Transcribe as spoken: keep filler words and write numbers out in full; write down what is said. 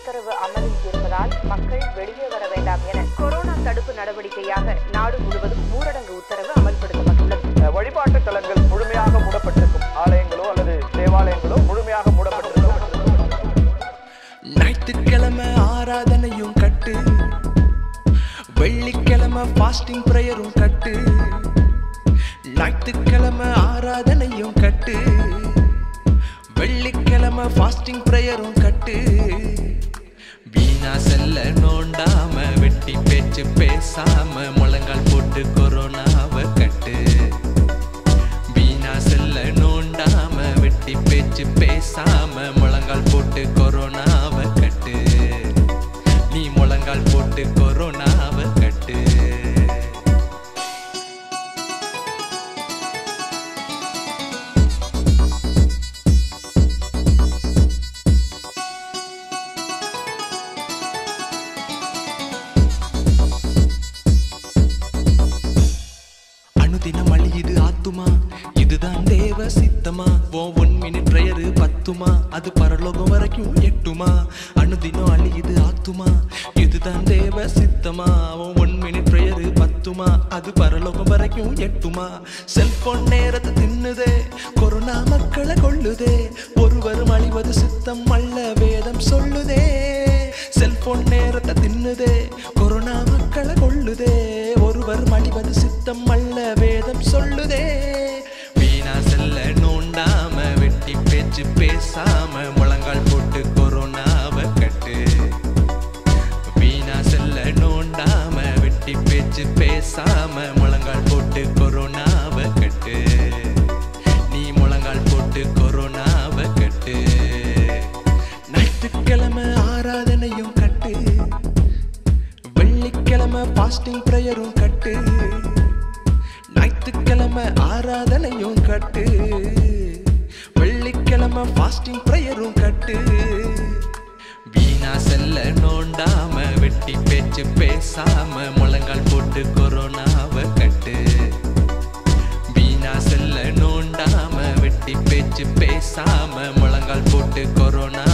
உத்தரவு அமலில் இருப்பதால் மக்கள் வெளியே வர வேண்டாம் என கொரோனா தடுப்பு நடவடிக்கையாக நாடு முழுவதும் ஊரடங்கு உத்தரவு அமல்படுத்தப்பட்டுள்ளது. வழிபாட்டு தலங்கள் முழுமையாக மூடப்பட்டிருக்கும். ஆலயங்களோ அல்லது தேவாலயங்களோ முழுமையாக மூடப்பட்டிருக்கும். ஞாயிற்றுக்கிழமை ஆராதனையும் கட்டு, வெள்ளிக்கிழமை ஃபாஸ்டிங் பிரேயரும் கட்டு. ஞாயிற்றுக்கிழமை ஆராதனையும் கட்டு, வெள்ளிக்கிழமை ஃபாஸ்டிங் பிரேயரும் கட்டு. வீணா செல்ல நோண்டாம வெட்டி பேச்சு பேசாம முழங்கால் போட்டு கொரோனாவை கட்டு. வீணா செல்ல நோண்டாம வெட்டி பேச்சு பேசாம முழங்கால் போட்டு கொரோனாவை கட்டு. நீ முழங்கால் போட்டு கொரோனாவை கட்டு. அனுதினம் அழியுது ஆத்துமா, இதுதான் தேவ சித்தமா. ஓ ஒன் மினிட் பிரேயரு பத்துமா, அது பரலோகம் வரைக்கும் எட்டுமா. அனுதினம் அழியுது ஆத்துமா, இதுதான் தேவ சித்தமா. ஓ ஒன் மினிட் பிரேயரு பத்துமா, அது பரலோகம் வரைக்கும் எட்டுமா. செல்போன் நேரத்தை தின்னுதே, கொரோனா மக்களை கொள்ளுதே. ஒருவரும் அழிவது சித்தம் அல்ல வேதம் சொல்லுதே. செல்போன் நேரத்தை தின்னுதே, கொரோனா மக்களை கொள்ளுதே. ஒருவர் அழிவது சித்தம் அல்ல வேதம் சொல்லுதே. வீணா செல்ல நோண்டாம வெட்டி பேச்சு பேசாம முழங்கால் போட்டு கொரோனாவை கட்டு. வீணா செல்ல நோண்டாம வெட்டி பேச்சு பேசாம முழங்கால் போட்டு கொரோனாவை கட்டு. நீ முழங்கால் போட்டு கொரோனாவை கட்டு. ஞாயிற்றுக்கிழமை ஆராதனையும் கட்டு, வெள்ளிக்கிழமை ஃபாஸ்டிங் பிரேயரும் கட்டு. ஞாயிற்றுக்கிழமை ஆராதனையும் கட்டு, வெள்ளிக்கிழமை ஃபாஸ்டிங் பிரேயரும் கட்டு. வீணா செல்ல நோண்டாம வெட்டி பேச்சு பேசாம முழங்கால் போட்டு கொரோனாவை கட்டு. வீணா செல்ல நோண்டாம வெட்டி பேச்சு பேசாம முழங்கால் போட்டு கொரோனா